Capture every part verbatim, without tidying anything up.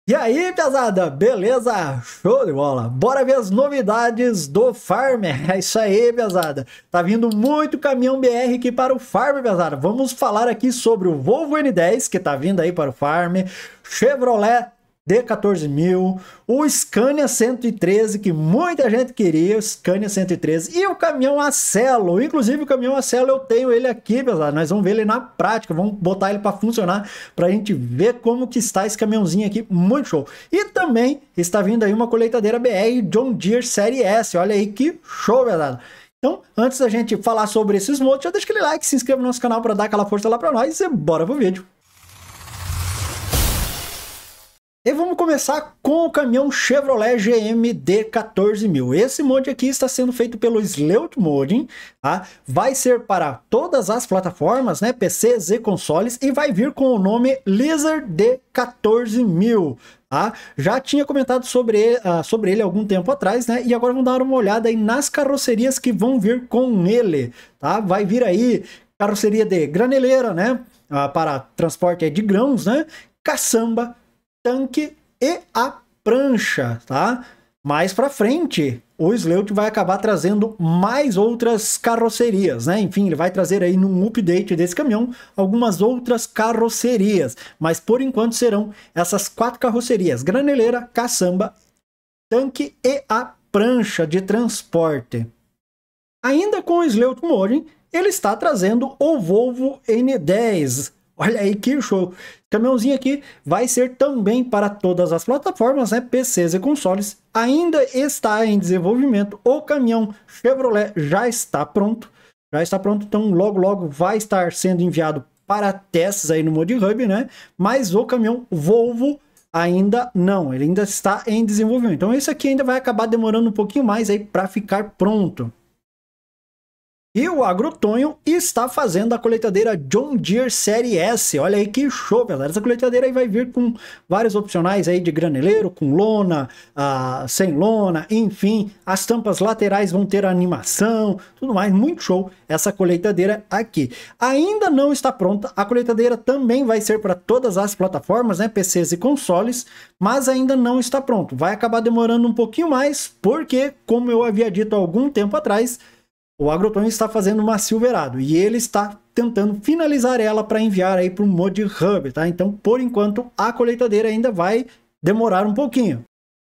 E aí, pesada, beleza? Show de bola! Bora ver as novidades do Farmer. É isso aí, pesada. Tá vindo muito caminhão B R aqui para o Farmer, pesada. Vamos falar aqui sobre o Volvo N dez, que tá vindo aí para o Farmer, Chevrolet D quatorze mil, o Scania cento e treze, que muita gente queria, o Scania cento e treze, e o caminhão Acelo. Inclusive o caminhão Acelo eu tenho ele aqui, pesado. Nós vamos ver ele na prática, vamos botar ele para funcionar, para a gente ver como que está esse caminhãozinho aqui, muito show. E também está vindo aí uma colheitadeira B R John Deere Série S, olha aí que show, pesado. Então, antes da gente falar sobre esses motos, já deixa aquele like, se inscreva no nosso canal para dar aquela força lá para nós e bora pro vídeo. E vamos começar com o caminhão Chevrolet G M D quatorze mil. Esse mod aqui está sendo feito pelo Sleut Modding, tá? Vai ser para todas as plataformas, né? P Cs e consoles, e vai vir com o nome Lizard D quatorze mil. Tá? Já tinha comentado sobre ele, uh, sobre ele algum tempo atrás, né? E agora vamos dar uma olhada aí nas carrocerias que vão vir com ele, tá? Vai vir aí carroceria de graneleira, né? Uh, para transporte de grãos, né? Caçamba, tanque e a prancha, tá? Mais para frente, o Sleut vai acabar trazendo mais outras carrocerias, né? Enfim, ele vai trazer aí num update desse caminhão algumas outras carrocerias, mas por enquanto serão essas quatro carrocerias: graneleira, caçamba, tanque e a prancha de transporte. Ainda com o Sleut Modding, ele está trazendo o Volvo N dez. Olha aí que show! O caminhãozinho aqui vai ser também para todas as plataformas, né? P Cs e consoles. Ainda está em desenvolvimento. O caminhão Chevrolet já está pronto. Já está pronto, então logo logo vai estar sendo enviado para testes aí no ModHub, né? Mas o caminhão Volvo ainda não. Ele ainda está em desenvolvimento. Então esse aqui ainda vai acabar demorando um pouquinho mais aí para ficar pronto. E o Agrotonho está fazendo a colheitadeira John Deere Série S. Olha aí que show, galera. Essa colheitadeira aí vai vir com vários opcionais aí de graneleiro, com lona, uh, sem lona, enfim. As tampas laterais vão ter animação, tudo mais. Muito show essa colheitadeira aqui. Ainda não está pronta. A colheitadeira também vai ser para todas as plataformas, né? P Cs e consoles, mas ainda não está pronto. Vai acabar demorando um pouquinho mais, porque, como eu havia dito há algum tempo atrás, o Agrotonho está fazendo uma Silverado e ele está tentando finalizar ela para enviar aí para o ModHub, tá? Então, por enquanto, a colheitadeira ainda vai demorar um pouquinho.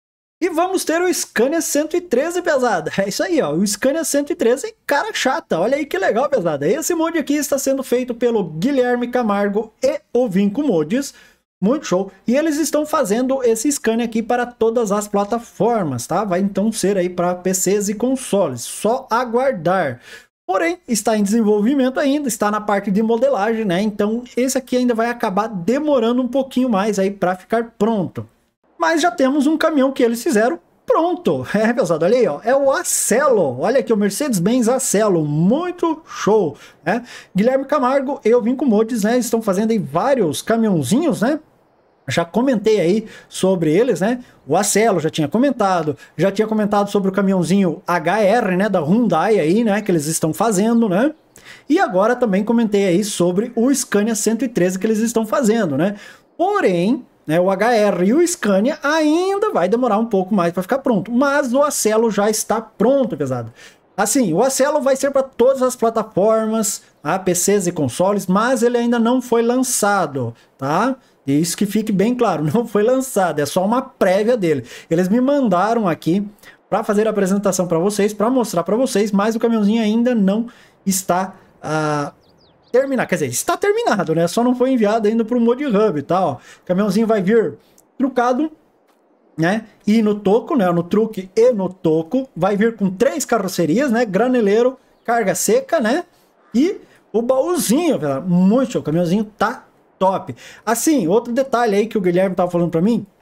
E vamos ter o Scania cento e treze, pesada. É isso aí, ó. O Scania cento e treze, cara chata. Olha aí que legal, pesada. Esse mod aqui está sendo feito pelo Guilherme Camargo e o Vinco Mods. Muito show. E eles estão fazendo esse Scania aqui para todas as plataformas, tá? Vai então ser aí para P Cs e consoles. Só aguardar. Porém, está em desenvolvimento ainda, está na parte de modelagem, né? Então, esse aqui ainda vai acabar demorando um pouquinho mais aí para ficar pronto. Mas já temos um caminhão que eles fizeram pronto. É, pesado, olha aí, ó. É o Acelo. Olha aqui, o Mercedes-Benz Acelo. Muito show, né? Guilherme Camargo e o Vinco Mods, né? Estão fazendo aí vários caminhãozinhos, né? Já comentei aí sobre eles, né? O Acelo já tinha comentado, já tinha comentado sobre o caminhãozinho H R, né? Da Hyundai aí, né? Que eles estão fazendo, né? E agora também comentei aí sobre o Scania cento e treze que eles estão fazendo, né? Porém, né, o H R e o Scania ainda vai demorar um pouco mais para ficar pronto, mas o Acelo já está pronto, pesado. Assim, o Acelo vai ser para todas as plataformas, tá? P Cs e consoles, mas ele ainda não foi lançado, tá? Isso que fique bem claro, não foi lançado, é só uma prévia dele. Eles me mandaram aqui para fazer a apresentação para vocês, para mostrar para vocês, mas o caminhãozinho ainda não está uh, terminado. Quer dizer, está terminado, né? Só não foi enviado ainda para o ModHub, tá? Ó, o caminhãozinho vai vir trucado, né? E no toco, né? No truque e no toco, vai vir com três carrocerias, né? Graneleiro, carga seca, né? E o baúzinho, velho. Muito show, o caminhãozinho tá top. Assim, outro detalhe aí que o Guilherme tava falando para mim,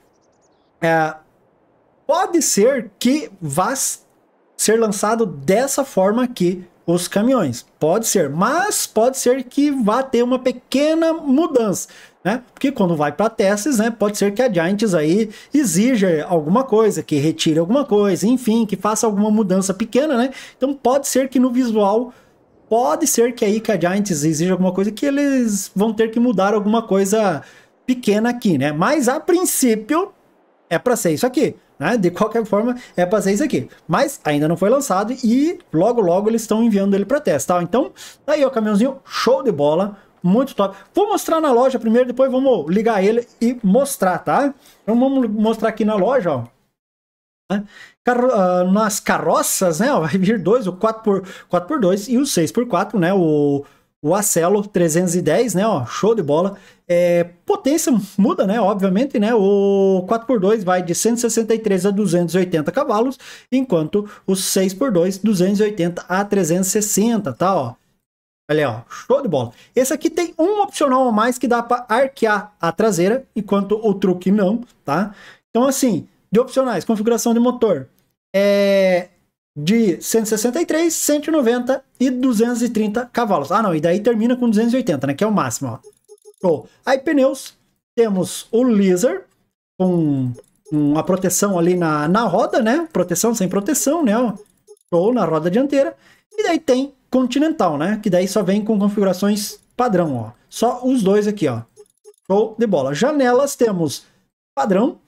é, pode ser que vá ser lançado dessa forma aqui os caminhões, pode ser, mas pode ser que vá ter uma pequena mudança, né? Porque quando vai para testes, né, pode ser que a Giants aí exija alguma coisa, que retire alguma coisa, enfim, que faça alguma mudança pequena, né? Então pode ser que no visual pode ser que aí que a Giants exija alguma coisa que eles vão ter que mudar alguma coisa pequena aqui, né? Mas a princípio é para ser isso aqui, né? De qualquer forma, é para ser isso aqui. Mas ainda não foi lançado e logo, logo eles estão enviando ele para teste, tá? Então, aí o caminhãozinho, show de bola, muito top. Vou mostrar na loja primeiro, depois vamos ligar ele e mostrar, tá? Então vamos mostrar aqui na loja, ó. Carro, uh, nas carroças, né? Ó, vai vir dois, o quatro por dois e o seis por quatro, né? O O Acelo trezentos e dez, né, ó, show de bola. É, potência muda, né, obviamente, né, o quatro por dois vai de cento e sessenta e três a duzentos e oitenta cavalos, enquanto o seis por dois, duzentos e oitenta a trezentos e sessenta, tá, ó. Olha, ó, show de bola. Esse aqui tem um opcional a mais que dá para arquear a traseira, enquanto o truque não, tá? Então, assim, de opcionais, configuração de motor, é... de cento e sessenta e três, cento e noventa e duzentos e trinta cavalos. Ah, não, e daí termina com duzentos e oitenta, né? Que é o máximo, ó. Show. Aí, pneus, temos o Lizard, com uma proteção ali na, na roda, né? Proteção sem proteção, né? Show, na roda dianteira. E daí tem Continental, né? Que daí só vem com configurações padrão, ó. Só os dois aqui, ó. Show de bola. Janelas, temos padrão,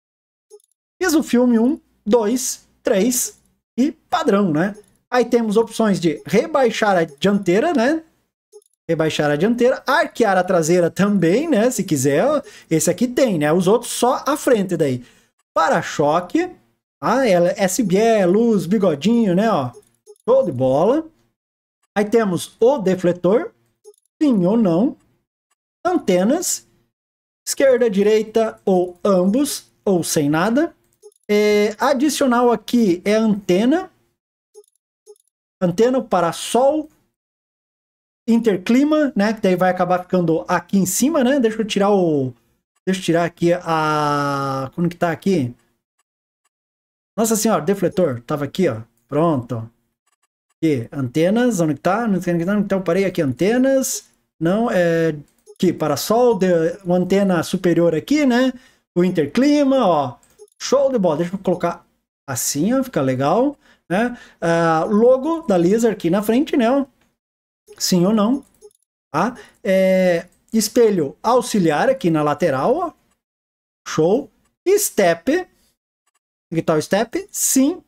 Isofilme um, dois, três... e padrão, né? Aí temos opções de rebaixar a dianteira, né? Rebaixar a dianteira, arquear a traseira também, né? Se quiser, esse aqui tem, né? Os outros só a frente daí. Para-choque, ah, S B E, luz, bigodinho, né? Ó, show de bola. Aí temos o defletor, sim ou não. Antenas, esquerda, direita ou ambos, ou sem nada. É, adicional aqui é antena, antena para sol, interclima, né, que daí vai acabar ficando aqui em cima, né, deixa eu tirar o, deixa eu tirar aqui a, como que tá aqui, nossa senhora, defletor, tava aqui, ó, pronto, aqui, antenas, onde que tá, não sei onde que tá, então eu parei aqui, antenas, não, é, aqui, para sol, de, uma antena superior aqui, né, o interclima, ó, show de bola, deixa eu colocar assim, ó, fica legal, né? Uh, logo da Lizard aqui na frente, né? Ó. Sim ou não, tá? É, espelho auxiliar aqui na lateral, ó. Show. Step, aqui tá o step, sim,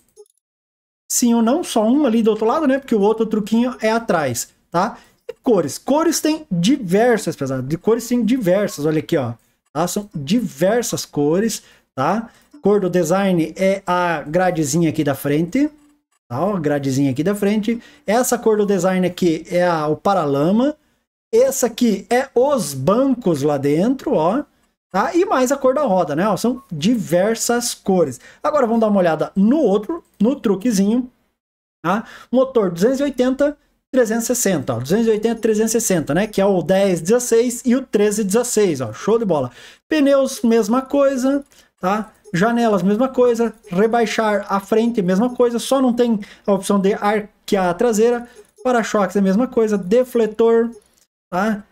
sim ou não, só um ali do outro lado, né? Porque o outro truquinho é atrás, tá? E cores, cores tem diversas, pesado, de cores tem diversas, olha aqui, ó, tá? São diversas cores, tá? Cor do design é a gradezinha aqui da frente, tá? Ó, gradezinha aqui da frente. Essa cor do design aqui é a, o paralama. Essa aqui é os bancos lá dentro, ó. Tá? E mais a cor da roda, né? Ó, são diversas cores. Agora vamos dar uma olhada no outro, no truquezinho. Tá? Motor duzentos e oitenta, trezentos e sessenta, ó. duzentos e oitenta, trezentos e sessenta, né? Que é o dez dezesseis e o treze dezesseis, ó. Show de bola. Pneus, mesma coisa, tá? Janelas, mesma coisa. Rebaixar a frente, mesma coisa. Só não tem a opção de arquear a traseira. Para-choques, é a mesma coisa. Defletor, tá?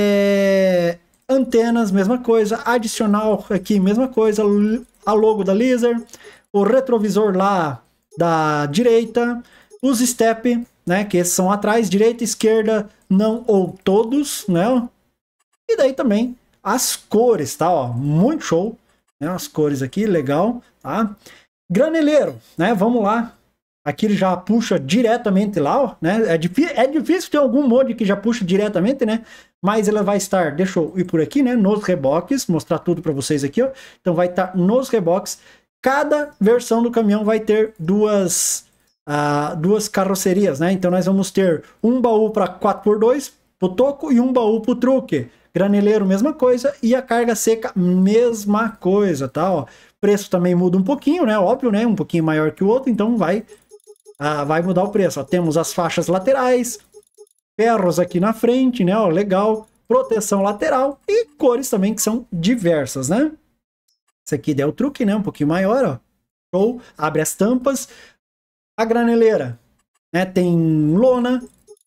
É... Antenas, mesma coisa. Adicional aqui, mesma coisa. A logo da Lizard. O retrovisor lá da direita. Os step, né? Que esses são atrás, direita, esquerda, não ou todos, né? E daí também as cores, tá? Ó, muito show. Né, as cores aqui, legal, tá? Graneleiro, né? Vamos lá. Aqui ele já puxa diretamente lá, ó, né? É, é difícil ter algum mod que já puxa diretamente, né? Mas ele vai estar, deixa eu ir por aqui, né? Nos reboques, mostrar tudo para vocês aqui, ó. Então vai estar nos reboques. Cada versão do caminhão vai ter duas, uh, duas carrocerias, né? Então nós vamos ter um baú para quatro por dois pro toco e um baú pro truque. Graneleiro, mesma coisa, e a carga seca, mesma coisa, tá? Ó, preço também muda um pouquinho, né? Óbvio, né? Um pouquinho maior que o outro, então vai, ah, vai mudar o preço. Ó, temos as faixas laterais, ferros aqui na frente, né? Ó, legal, proteção lateral e cores também que são diversas, né? Esse aqui é o truque, né? Um pouquinho maior, ó. Show, abre as tampas. A graneleira, né? Tem lona,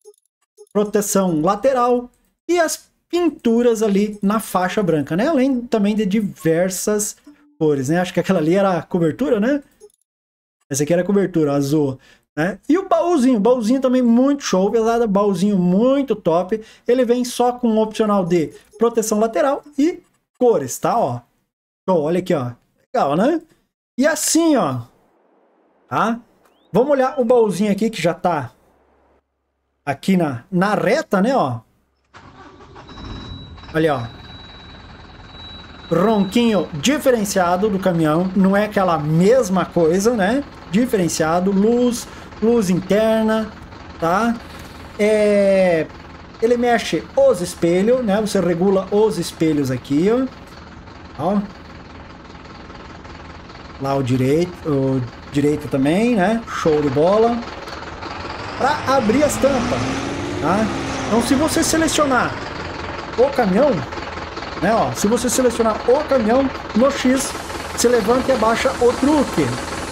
proteção lateral e as pinturas ali na faixa branca, né? Além também de diversas cores, né? Acho que aquela ali era a cobertura, né? Essa aqui era a cobertura, azul, né? E o baúzinho, o baúzinho também muito show, pesado, baúzinho muito top. Ele vem só com um opcional de proteção lateral e cores, tá? Ó, show, olha aqui, ó. Legal, né? E assim, ó, tá? Vamos olhar o baúzinho aqui que já tá aqui na, na reta, né, ó. Olha, ó. Ronquinho diferenciado do caminhão, não é aquela mesma coisa, né? Diferenciado, luz, luz interna, tá? É... Ele mexe os espelhos, né? Você regula os espelhos aqui, ó. Ó. Lá o direito, o direito também, né? Show de bola. Para abrir as tampas, tá? Então, se você selecionar o caminhão, né? Ó, se você selecionar o caminhão no X, você levanta e abaixa o truque.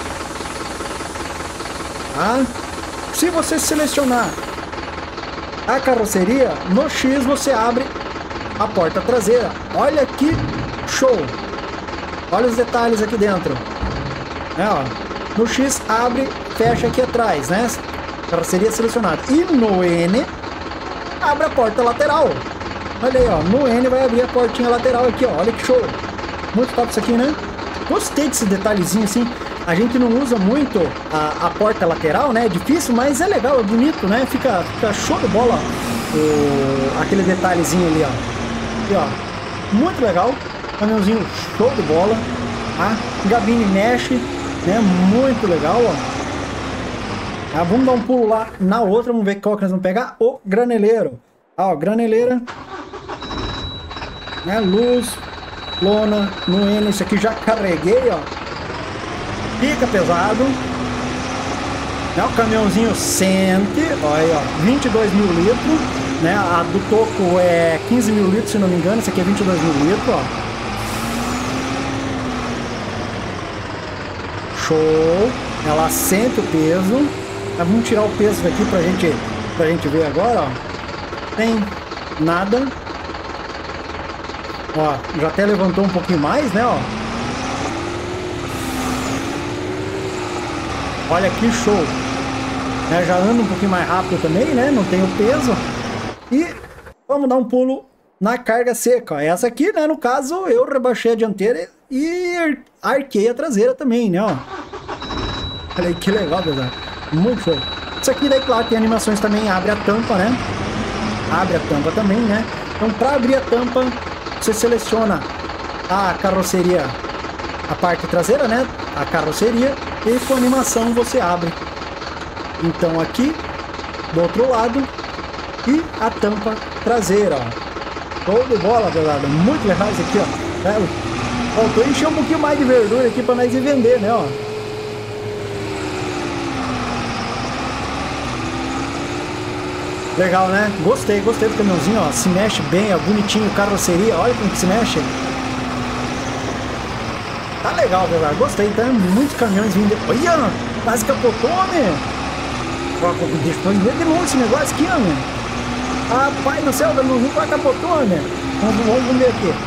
Tá? Se você selecionar a carroceria, no X você abre a porta traseira. Olha que show! Olha os detalhes aqui dentro. É, ó. No X abre, fecha aqui atrás, né? Carroceria selecionada. E no N abre a porta lateral. Olha aí, ó. No N vai abrir a portinha lateral aqui, ó. Olha que show! Muito top isso aqui, né? Gostei desse detalhezinho assim. A gente não usa muito a, a porta lateral, né? É difícil, mas é legal, é bonito, né? Fica, fica show de bola o, aquele detalhezinho ali, ó. Aqui, ó. Muito legal. Caminhãozinho show de bola. A gabine mexe, né? Muito legal, ó. Ah, vamos dar um pulo lá na outra, vamos ver qual que nós vamos pegar. O graneleiro. Ah, ó, graneleira. Né? Luz, lona, no N. Esse aqui já carreguei, ó. Fica pesado. Né? O caminhãozinho sente. Olha aí, ó. vinte e dois mil litros. Né? A do toco é quinze mil litros, se não me engano. Esse aqui é vinte e dois mil litros, ó. Show. Ela sente o peso. Mas vamos tirar o peso daqui pra gente, pra gente ver agora, ó. Tem nada. Ó, já até levantou um pouquinho mais, né, ó. Olha que show. É, já anda um pouquinho mais rápido também, né? Não tem o peso. E vamos dar um pulo na carga seca. Ó. Essa aqui, né? No caso, eu rebaixei a dianteira e arquei a traseira também, né? Ó. Olha aí que legal, pessoal. Muito show. Isso aqui daí, claro, tem animações também. Abre a tampa, né? Abre a tampa também, né? Então, para abrir a tampa, você seleciona a carroceria, a parte traseira, né? A carroceria. E com animação você abre. Então aqui do outro lado e a tampa traseira, ó. Show de bola, galera. Muito legal isso aqui, ó. É, faltou encher um pouquinho mais de verdura aqui para nós ir vender, né, ó. Legal, né? Gostei, gostei do caminhãozinho, ó. Se mexe bem, ó. Bonitinho, carroceria. Olha como que se mexe. Tá legal, galera. Gostei, tá? Muitos caminhões vindo. Olha, quase capotou, né? Deixa eu ver de longe esse negócio aqui, né? Rapaz do céu, não quase capotou, né? Vamos, vamos ver aqui.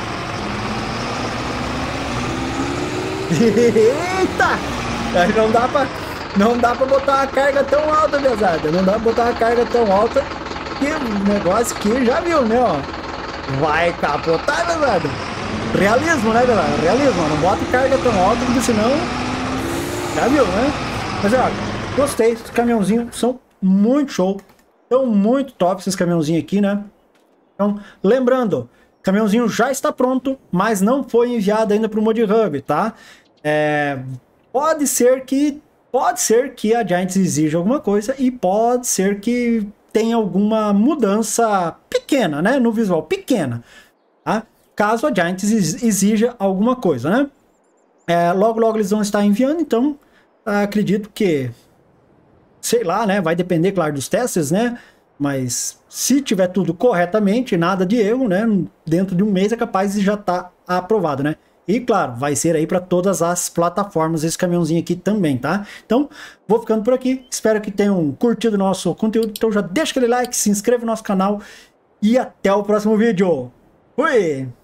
Eita! Não dá pra, não dá pra botar uma carga tão alta, pesada. Não dá pra botar uma carga tão alta. Que o negócio aqui já viu, né? Ó. Vai capotar, pesada. Realismo, né, galera? Realismo, não bota carga tão alta, porque senão... Já viu, né? Mas, ó, gostei. Esses caminhãozinhos são muito show. São muito top esses caminhãozinhos aqui, né? Então, lembrando, o caminhãozinho já está pronto, mas não foi enviado ainda para o Mod Hub, tá? É, pode ser que... Pode ser que a Giants exija alguma coisa e pode ser que tenha alguma mudança pequena, né? No visual, pequena, tá? Caso a Giants exija alguma coisa, né? É, logo, logo eles vão estar enviando, então acredito que, sei lá, né? Vai depender, claro, dos testes, né? Mas se tiver tudo corretamente, nada de erro, né? Dentro de um mês é capaz de já estar aprovado, né? E, claro, vai ser aí para todas as plataformas esse caminhãozinho aqui também, tá? Então, vou ficando por aqui. Espero que tenham curtido o nosso conteúdo. Então já deixa aquele like, se inscreve no nosso canal e até o próximo vídeo. Fui!